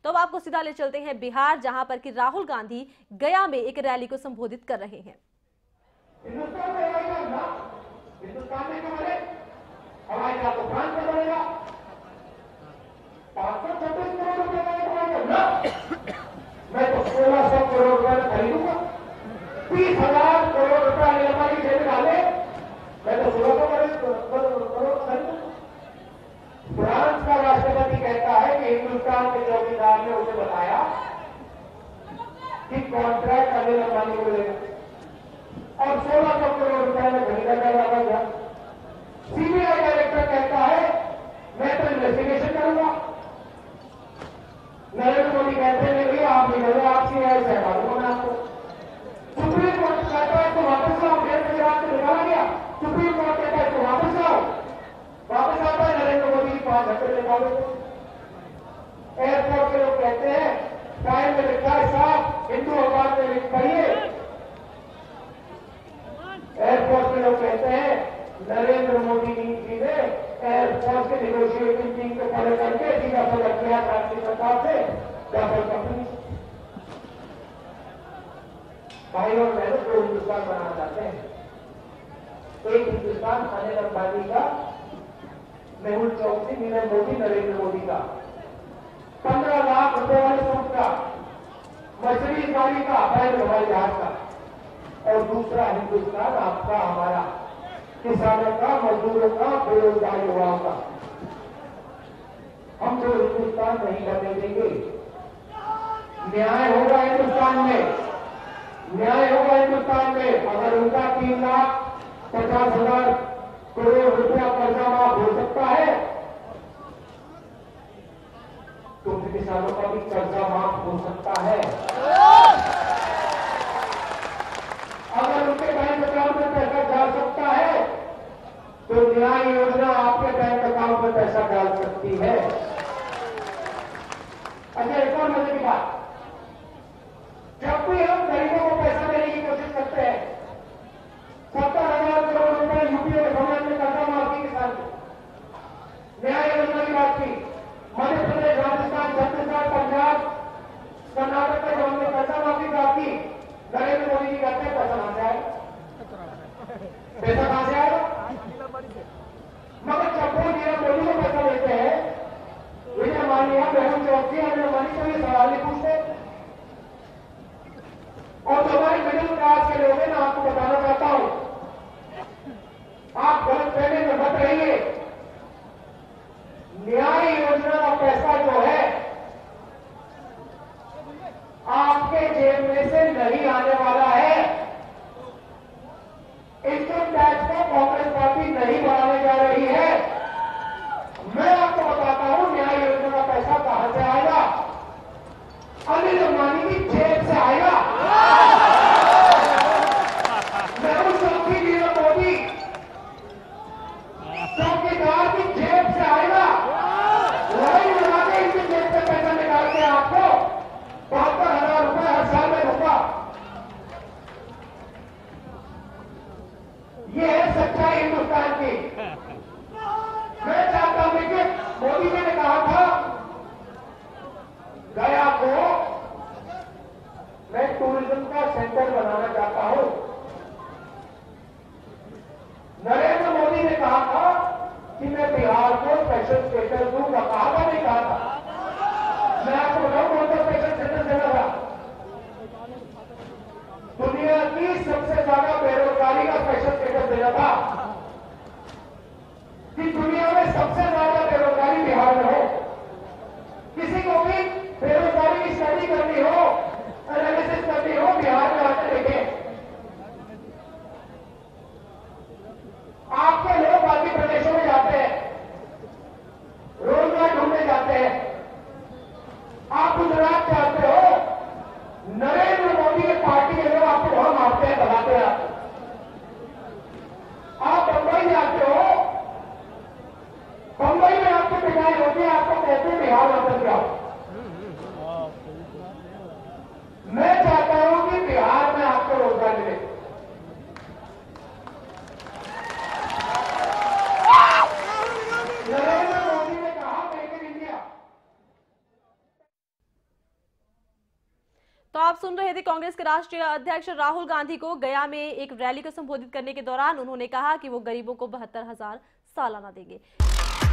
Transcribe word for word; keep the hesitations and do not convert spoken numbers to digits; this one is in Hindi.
तो अब आपको सीधा ले चलते हैं बिहार, जहां पर कि राहुल गांधी गया में एक रैली को संबोधित कर रहे हैं। हिंदुस्तान में हिंदुस्तान में क्यों बने? हवाई जहाज तो फ्रांस में बनेगा। पांच सौ छब्बीस करोड़ रुपए का हवाई जहाज, मैं तो सोलह सौ करोड़ रुपए खरीदूंगा। तीस हजार करोड़ रुपया निर्माण की जेब में डाले, मैं तो सोलह सौ करोड़ खरीदूंगा। फ्रांस का राष्ट्रपति कहता है कि हिंदुस्तान के चौकीदार ने उसे बताया कि कॉन्ट्रैक्ट अनिल अंबानी को मिलेगा और सोलह सौ करोड़ रुपए में खरीदा जा रहा। सीबीआई डायरेक्टर कहता है मैं तो इन्वेस्टिगेशन करूंगा। नरेंद्र मोदी कहते हैं कि आप निकल आप सीबीआई से हटा दूंगा मैं आपको। सुप्रीम कोर्ट कहता है तो वापस लाओ, डेढ़ बजे रात को निकाला गया। सुप्रीम कोर्ट कहता है तो वापस लाओ, वापस आता है नरेंद्र मोदी की पांच घंटे निकालो। एयरपोर्ट के लोग कहते हैं टाइम में लिखा है साहब, हिंदू अखबार में लिख पढ़िए। एयरपोर्ट के लोग कहते हैं नरेंद्र मोदी जी ने एयरपोर्ट के निगोशिएटिंग टीम को खड़े करके सीधा सलग किया भारतीय सरकार से डबल कंपनी। भाई और बहनों को हिंदुस्तान बनाना चाहते हैं। एक हिंदुस्तान अनिल अंबानी का, मेहुल चौकसी, नीरव मोदी, नरेंद्र मोदी का, पंद्रह लाख रुपए वाले सूट का, मर्सिडीज गाड़ी का, अवैध हवाई जहाज का। और दूसरा हिंदुस्तान आपका, हमारा, किसानों का, मजदूरों का, बेरोजगार युवाओं का। हम जो हिंदुस्तान नहीं करने देंगे। न्याय होगा हिंदुस्तान में, न्याय होगा हिंदुस्तान में। अगर उनका तीन लाख पचास हजार करोड़ रुपया कर्जा माफ हो सकता है तो फिर किसानों का भी कर्जा माफ हो सकता है। अगर उनके बैंक अकाउंट में पैसा डाल सकता है तो न्याय योजना आपके बैंक अकाउंट में पैसा डाल सकती है। अच्छा, एक और मजे की बात, जब भी हम गरीबों को पैसा देने की कोशिश करते हैं, सत्तर हजार करोड़ रुपए यूपीए के गवर्नमेंट ने कर्जा माफ की किसान को, न्याय योजना की बात की, मध्य प्रदेश, राजस्थान, छत्तीसगढ़, पंजाब, कर्नाटक में जो हमने कर्जा माफी बात की, नरेंद्र मोदी जी कहते हैं पैसा कहां से आएगा, पैसा कहां से आएगा। मगर जब वो नीरव मोदी को पैसा देते हैं, विजय माल्या, मेहुल चौकसी, अनिल अंबानी को ये सवाल नहीं पूछते। और जो हमारे मिडिल क्लास के लोग हैं, मैं आपको बताना चाहता हूं, आप गलत फहमी में मत रहिए। न्याय योजना का पैसा जो है आपके जेब में से नहीं आने वाला है। इनकम टैक्स को कांग्रेस पार्टी नहीं बढ़ाने जा रही है। मैं आपको बताता हूं न्याय योजना का पैसा कहां से आएगा। अनिल अंबानी की जेब से आएगा। मेहुल चौकसी, नीरव मोदी, चौकीदार की जेब से आएगा। लड़ाई लगा के इनकी जेब से पैसा निकाल के आपको बहत्तर हजार रुपए हर साल में दूंगा। ये है सच्चाई हिंदुस्तान की। मैं चाहता हूं कि मोदी जी ने कहा था गया को मैं टूरिज्म का सेंटर बनाना चाहता हूं। नरेंद्र मोदी ने कहा था कि मैं बिहार को स्पेशल स्टेटस दूंगा। कहा था नहीं कहा था? मैं आपको बताऊं कौन सा स्पेशल स्टेटस देना था। दुनिया की सबसे ज्यादा बेरोजगारी का स्पेशल स्टेटस देना था कि दुनिया में सबसे ज्यादा बेरोजगारी बिहार में हो। किसी को भी बेरोजगारी की स्टडी करनी हो, एनालिसिस करनी हो, बिहार में आकर देखें। आपके लोग बाकी प्रदेशों में जाते हैं, रोजगार ढूंढने जाते हैं। आप गुजरात जाते हो, नरेंद्र मोदी की पार्टी के लोग आपको वहां मारते हैं, दबाते हैं आपको। आप बंबई जाते हो, बंबई में आपकी पिटाई होती है, आपको कहते हैं बिहार वापस जाओ। तो आप सुन रहे थे कांग्रेस के राष्ट्रीय अध्यक्ष राहुल गांधी को। गया में एक रैली को संबोधित करने के दौरान उन्होंने कहा कि वो गरीबों को बहत्तर हजार सालाना देंगे।